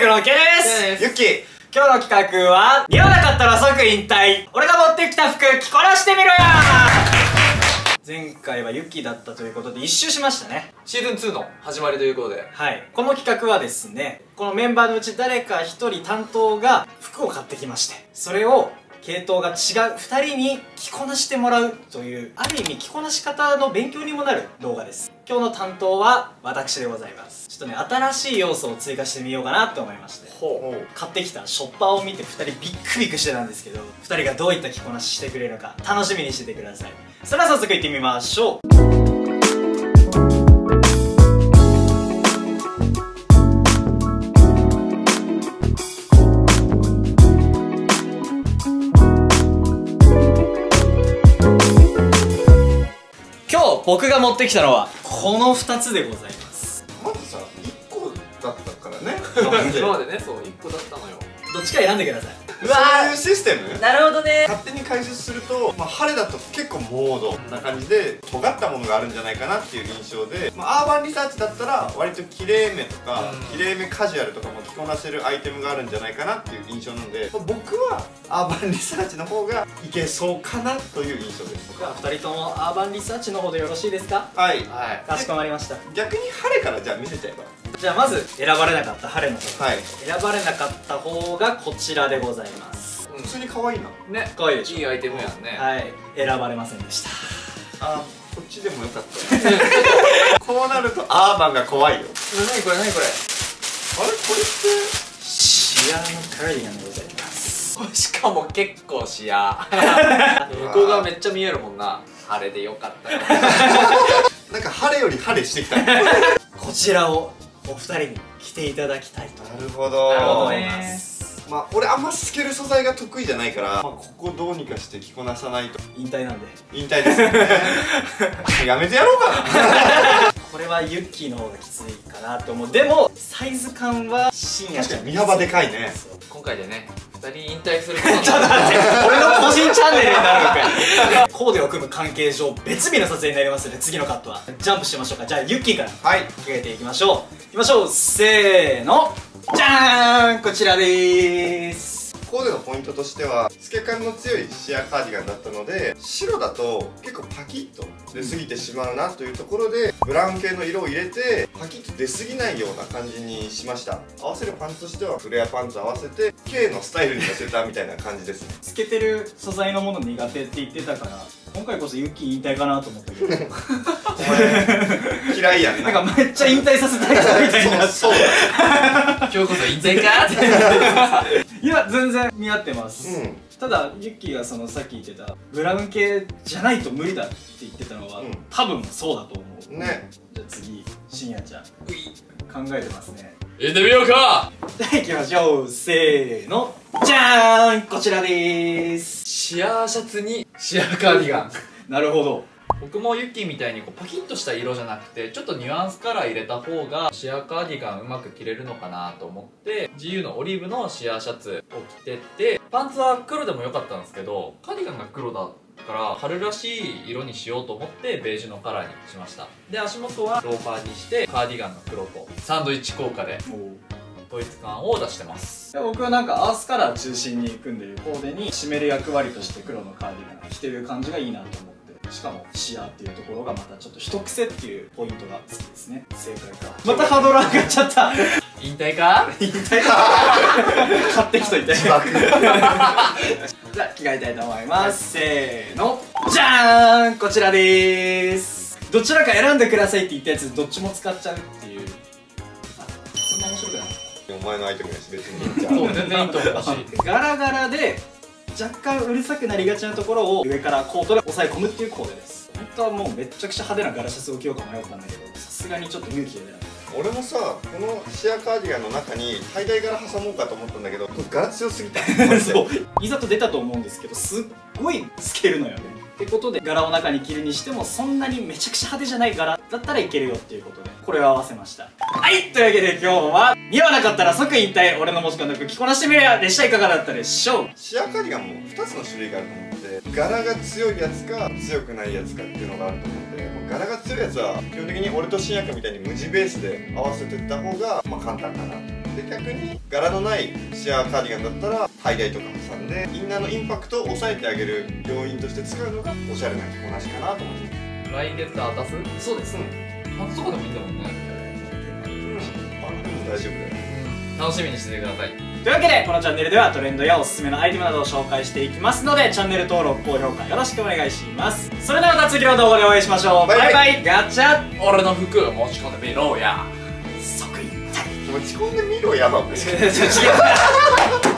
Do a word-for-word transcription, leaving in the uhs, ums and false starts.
役のケンです。 ユッキー。 今日の企画は似合わなかったら即引退、俺が持ってきた服着こなしてみろよ。前回はユッキーだったということで一周しましたね。 シーズンツーの始まりということで、 はい、この企画はですね、このメンバーのうち誰かひとり担当が服を買ってきまして、それを系統が違うふたりに着こなしてもらうという、ある意味着こなし方の勉強にもなる動画です。今日の担当は私でございます。ちょっとね、新しい要素を追加してみようかなと思いまして、ほう買ってきたショッパーを見てふたりビックビックしてたんですけど、ふたりがどういった着こなししてくれるのか楽しみにしててください。それでは早速いってみましょう。僕が持ってきたのはこのふたつでございます。 まずさ、いっこだったからね。 今までね、そういっこだったのよ。 どっちか選んでください。 うわー、そういうシステム。 なるほどね。 勝手に解説すると、まあ、晴れだと結構モードな感じで尖ったものがあるんじゃないかなっていう印象で、まあ、アーバンリサーチだったら割ときれいめとか、うん、きれいめカジュアルとかも着こなせるアイテムがあるんじゃないかなっていう印象なので、まあ、僕はアーバンリサーチの方がいけそうかなという印象です。 僕はふたりともアーバンリサーチの方でよろしいですか？ はい、 はい、かしこまりました。 逆に晴れからじゃあ見せちゃえば。 じゃあまず選ばれなかった晴れの方、はい、選ばれなかった方がこちらでございます。 普通に可愛いな。 ね、可愛いでしょ。 いいアイテムやんね。 はい、選ばれませんでした。 あ、こっちでもよかったこうなるとアーバンが怖いよ。 なにこれ、なにこれ。 あれ、これってシアーのカーディガンでございます。 しかも結構シア向こう側めっちゃ見えるもんな。晴れでよかったよなんか晴れより晴れしてきたこちらをお二人に着ていただきたいと。 なるほど。 なるほどね。 まあ俺あんま透ける素材が得意じゃないから、まあ、ここどうにかして着こなさないと引退なんで。 引退ですよねやめてやろうかなこれはユッキーの方がきついかなと思う。でもサイズ感は深夜ちゃん身幅でかいね。 今回でね、ふたり引退することになるちょっと待って、俺の個人チャンネルになるのかよコーデを組む関係上別日の撮影になりますので、次のカットはジャンプしましょうか。じゃあユッキーからはい着替えていきましょう。いきましょう、せーの、じゃーん、こちらでーす。 コーデのポイントとしては透け感の強いシアーカーディガンだったので、白だと結構パキッと出過ぎてしまうなというところでブラウン系の色を入れてパキッと出過ぎないような感じにしました。合わせるパンツとしてはフレアパンツ合わせて K のスタイルに寄せたみたいな感じですね。 透けてる素材のもの苦手って言ってたから、今回こそユッキー引退かなと思ったけど嫌いやんな。 なんかめっちゃ引退させたい人みたいになってそうだ今日こそ引退かっていや全然似合ってます、うん、ただユッキーがそのさっき言ってたブラウン系じゃないと無理だって言ってたのは、うん、多分そうだと思うね。じゃあ次深夜ちゃん考えてますね。 入れてみようか。 じゃあいきましょう、せーの、じゃーん、こちらでーす。 シアーシャツにシアーカーディガンなるほど。 僕もユッキーみたいにこうパキッとした色じゃなくてちょっとニュアンスカラー入れた方がシアーカーディガンうまく着れるのかなと思って ジーユー のオリーブのシアーシャツを着てて、パンツは黒でもよかったんですけどカーディガンが黒だから春らしい色にしようと思ってベージュのカラーにしました。で足元はローファーにしてカーディガンの黒とサンドイッチ効果で統一感を出してます。 僕はなんかアースカラー中心に組んでるコーデに締める役割として黒のカーディガン着てる感じがいいなと思って、しかもシアーっていうところがまたちょっと一癖っていうポイントが好きですね。正解か。またハードル上がっちゃった引退か引退か買ってきといてじゃあ着替えたいと思います。せーの、じゃーん、こちらでーす。どちらか選んでくださいって言ったやつどっちも使っちゃうっていう。あ、そんな面白くない。 お前のアイテムやし別にそう全然いいと思うしガラガラで若干うるさくなりがちなところを上からコートで押さえ込むっていうコーデです。本当はもうめっちゃくちゃ派手なガラシャツを着ようか迷ったんだけど、さすがにちょっと勇気が出ない。 俺もさ、このシアーカーディガンの中にタイダイ柄挟もうかと思ったんだけど、柄強すぎたそういざと出たと思うんですけど、すっごい透けるのよね。ってことで柄を中に着るにしてもそんなにめちゃくちゃ派手じゃない柄だったらいけるよっていうことでこれを合わせました。はい、というわけで今日は似合わなかったら即引退、俺の持ち込んだ服着こなしてみるやでした。いかがだったでしょう。 シアーカーディガンもふたつの種類があると思って、柄が強いやつか強くないやつかっていうのがあると思うんで、柄が強いやつは基本的に俺と新薬みたいに無地ベースで合わせていった方がまあ簡単かなと。 で逆に柄のないシアーカーディガンだったらタイダイとか挟んでインナーのインパクトを抑えてあげる要因として使うのがおしゃれな着こなしかなと思ってます。 来月あたすそうですね。 パンツとかでもいいんだもんね。 大丈夫だよ。 楽しみにしててください。 というわけでこのチャンネルではトレンドやおすすめのアイテムなどを紹介していきますので、チャンネル登録高評価よろしくお願いします。それではまた次の動画でお会いしましょう。バイバイ。 バイバイガチャ俺の服持ち込んでみろや。 即引退。 持ち込んでみろやば。 違う